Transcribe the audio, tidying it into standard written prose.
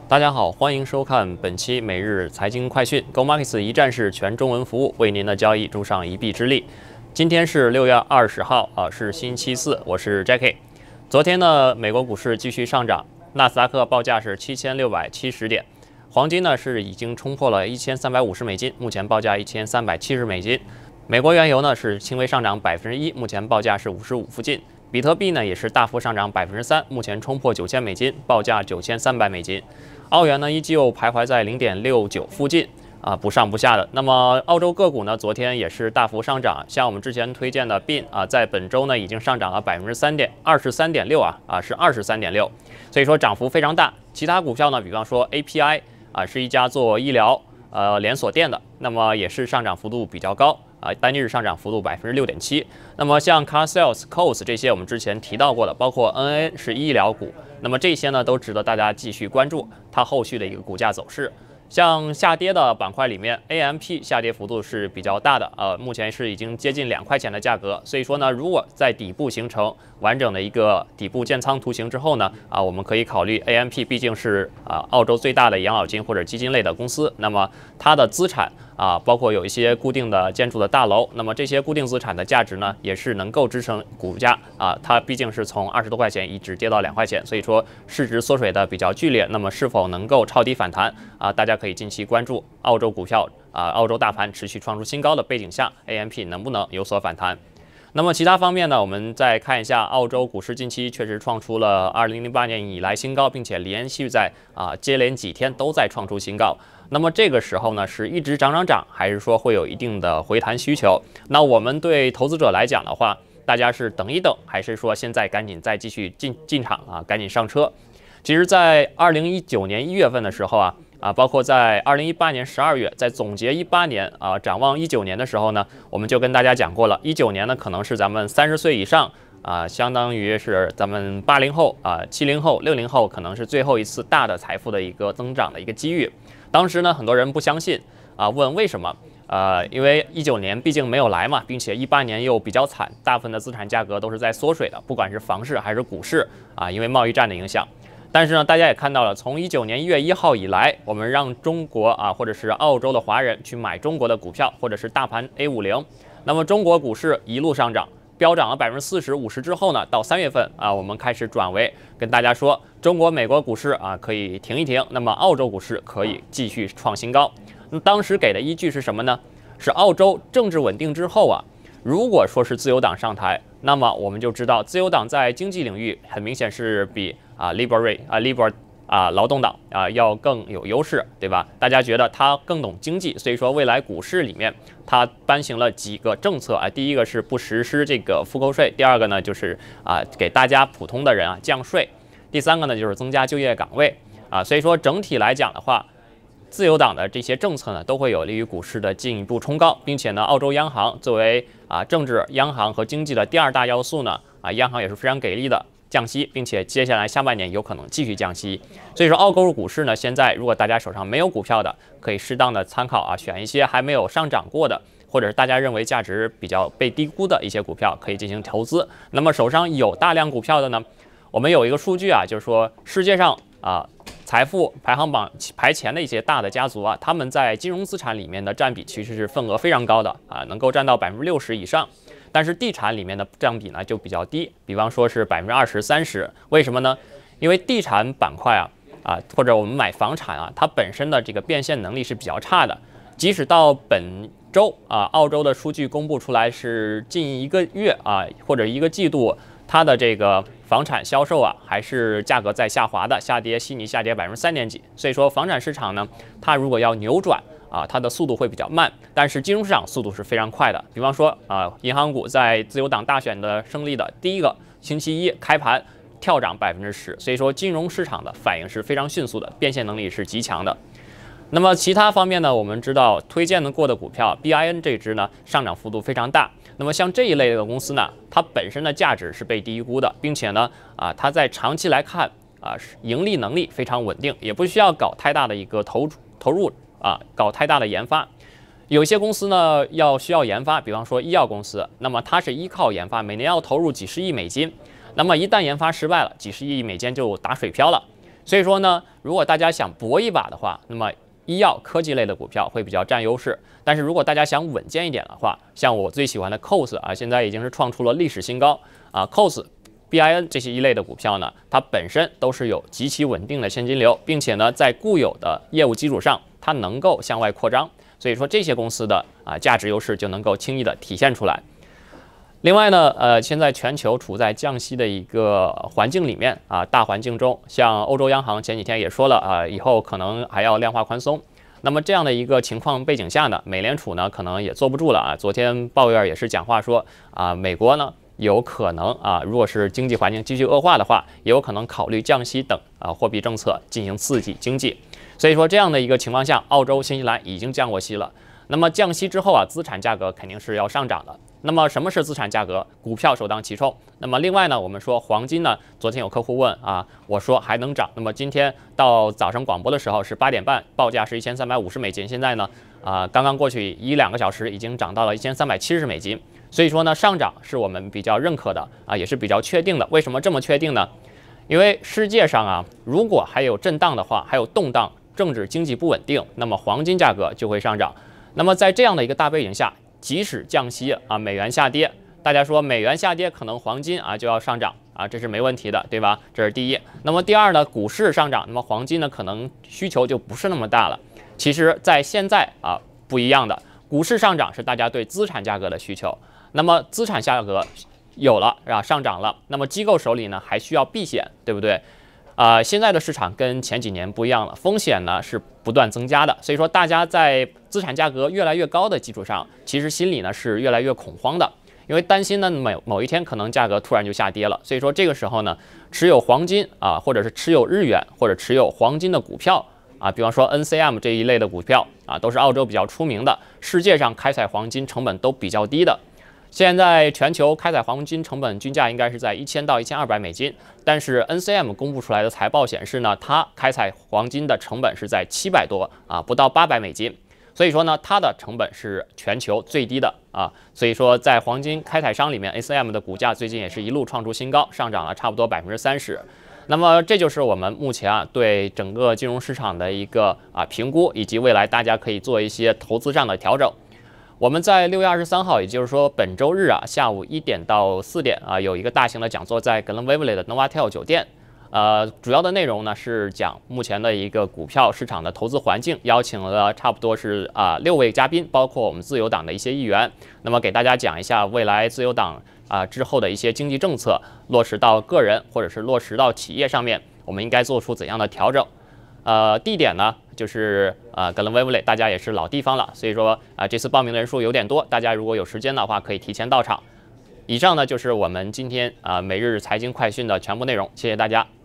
大家好，欢迎收看本期每日财经快讯。gomarketsau 一站式全中文服务，为您的交易助上一臂之力。今天是6月20号是星期四，我是 Jackie。昨天呢，美国股市继续上涨，纳斯达克报价是7670点，黄金呢是已经冲破了1350美金，目前报价1370美金。美国原油呢是轻微上涨1%，目前报价是55附近。比特币呢也是大幅上涨3%，目前冲破9000美金，报价9300美金。澳元呢依旧徘徊在0.69附近不上不下的。那么澳洲个股呢，昨天也是大幅上涨，像我们之前推荐的 BIN 在本周呢已经上涨了23.6%是23.6%，所以说涨幅非常大。其他股票呢，比方说 API 是一家做医疗连锁店的，那么也是上涨幅度比较高。单日上涨幅度6.7%。那么像 Car Sales、Coles 这些我们之前提到过的，包括 NN 是医疗股，那么这些呢都值得大家继续关注它后续的一个股价走势。像下跌的板块里面 ，AMP 下跌幅度是比较大的，目前是已经接近2块钱的价格。所以说呢，如果在底部形成完整的一个底部建仓图形之后呢，我们可以考虑 AMP， 毕竟是澳洲最大的养老金或者基金类的公司，那么它的资产包括有一些固定的建筑的大楼，那么这些固定资产的价值呢，也是能够支撑股价它毕竟是从20多块钱一直跌到2块钱，所以说市值缩水的比较剧烈，那么是否能够抄底反弹大家可以近期关注澳洲股票澳洲大盘持续创出新高的背景下 ，AMP 能不能有所反弹？那么其他方面呢，我们再看一下澳洲股市近期确实创出了2008年以来新高，并且连续在接连几天都在创出新高。那么这个时候呢，是一直涨，还是说会有一定的回弹需求？那我们对投资者来讲的话，大家是等一等，还是说现在赶紧再继续进场赶紧上车？其实，在2019年1月份的时候包括在2018年12月，在总结18年展望19年的时候呢，我们就跟大家讲过了，19年呢可能是咱们30岁以上相当于是咱们80后70后、60后可能是最后一次大的财富的一个增长的一个机遇。当时呢，很多人不相信问为什么？因为19年毕竟没有来嘛，并且18年又比较惨，大部分的资产价格都是在缩水的，不管是房市还是股市因为贸易战的影响。但是呢，大家也看到了，从19年1月1号以来，我们让中国或者是澳洲的华人去买中国的股票，或者是大盘 A50，那么中国股市一路上涨，飙涨了40%、50%之后呢，到3月份我们开始转为跟大家说，中国、美国股市可以停一停，那么澳洲股市可以继续创新高。那当时给的依据是什么呢？是澳洲政治稳定之后如果说是自由党上台，那么我们就知道自由党在经济领域很明显是比Liberal 劳动党要更有优势，对吧？大家觉得他更懂经济，所以说未来股市里面他颁行了几个政策第一个是不实施这个复购税，第二个呢就是给大家普通的人降税，第三个呢就是增加就业岗位所以说整体来讲的话，自由党的这些政策呢，都会有利于股市的进一步冲高，并且呢，澳洲央行作为政治、央行和经济的第2大要素呢，央行也是非常给力的降息，并且接下来下半年有可能继续降息。所以说，澳洲股市呢，现在如果大家手上没有股票的，可以适当的参考选一些还没有上涨过的，或者是大家认为价值比较被低估的一些股票，可以进行投资。那么手上有大量股票的呢，我们有一个数据就是说世界上财富排行榜排前的一些大的家族他们在金融资产里面的占比其实是份额非常高的能够占到60%以上。但是地产里面的占比呢就比较低，比方说是20%、30%。为什么呢？因为地产板块或者我们买房产它本身的这个变现能力是比较差的。即使到本周澳洲的数据公布出来是近1个月或者1个季度，它的这个房产销售还是价格在下滑的，悉尼下跌3.几%。所以说房产市场呢，它如果要扭转它的速度会比较慢，但是金融市场速度是非常快的。比方说银行股在自由党大选的胜利的第一个星期一开盘跳涨10%，所以说金融市场的反应是非常迅速的，变现能力是极强的。那么其他方面呢，我们知道推荐过的股票 BIN 这只呢上涨幅度非常大。那么像这一类的公司呢，它本身的价值是被低估的，并且呢它在长期来看盈利能力非常稳定，也不需要搞太大的一个投入搞太大的研发。有些公司呢需要研发，比方说医药公司，那么它是依靠研发，每年要投入几十亿美金，那么一旦研发失败了，几十亿美金就打水漂了。 所以说呢，如果大家想搏一把的话，那么医药科技类的股票会比较占优势。但是如果大家想稳健一点的话，像我最喜欢的 COS 啊，现在已经是创出了历史新高啊 ，COS、BIN 这些一类的股票呢，它本身都是有极其稳定的现金流，并且呢，在固有的业务基础上，它能够向外扩张。所以说这些公司的价值优势就能够轻易的体现出来。另外呢，现在全球处在降息的一个环境里面啊，大环境中，像欧洲央行前几天也说了啊，以后可能还要量化宽松。那么这样的一个情况背景下呢，美联储呢可能也坐不住了啊。昨天鲍威尔也是讲话说啊，美国呢有可能啊，如果是经济环境继续恶化的话，也有可能考虑降息等货币政策进行刺激经济。所以说这样的一个情况下，澳洲、新西兰已经降过息了。那么降息之后啊，资产价格肯定是要上涨的。那么什么是资产价格？股票首当其冲。那么另外呢，我们说黄金呢，昨天有客户问啊，我说还能涨。那么今天到早上广播的时候是8点半，报价是$1350，现在呢刚刚过去1-2个小时已经涨到了$1370。所以说呢，上涨是我们比较认可的啊，也是比较确定的。为什么这么确定呢？因为世界上啊，如果还有震荡的话，还有动荡，政治经济不稳定，那么黄金价格就会上涨。那么在这样的一个大背景下，即使降息啊，美元下跌，大家说美元下跌，可能黄金就要上涨啊，这是没问题的，对吧？这是第一。那么第二呢，股市上涨，那么黄金呢可能需求就不是那么大了。其实，在现在不一样的，股市上涨是大家对资产价格的需求，那么资产价格有了上涨了，那么机构手里呢还需要避险，对不对？现在的市场跟前几年不一样了，风险呢是不断增加的，所以说大家在资产价格越来越高的基础上，其实心里呢是越来越恐慌的，因为担心呢某一天可能价格突然就下跌了，所以说这个时候呢，持有黄金或者是持有日元或者持有黄金的股票比方说 NCM 这一类的股票都是澳洲比较出名的，世界上开采黄金成本都比较低的。现在全球开采黄金成本均价应该是在$1000到$1200，但是 NCM 公布出来的财报显示呢，它开采黄金的成本是在700多不到$800，所以说呢，它的成本是全球最低的所以说在黄金开采商里面 ，NCM 的股价最近也是一路创出新高，上涨了差不多30%。那么这就是我们目前对整个金融市场的一个评估，以及未来大家可以做一些投资上的调整。我们在6月23号，也就是说本周日下午1点到4点有一个大型的讲座在格伦威弗雷的 Novotel 酒店。主要的内容呢是讲目前的一个股票市场的投资环境，邀请了差不多是6位嘉宾，包括我们自由党的一些议员。那么给大家讲一下未来自由党之后的一些经济政策落实到个人或者是落实到企业上面，我们应该做出怎样的调整？地点呢就是格伦威弗雷，大家也是老地方了，所以说这次报名的人数有点多，大家如果有时间的话可以提前到场。以上呢就是我们今天每日财经快讯的全部内容，谢谢大家。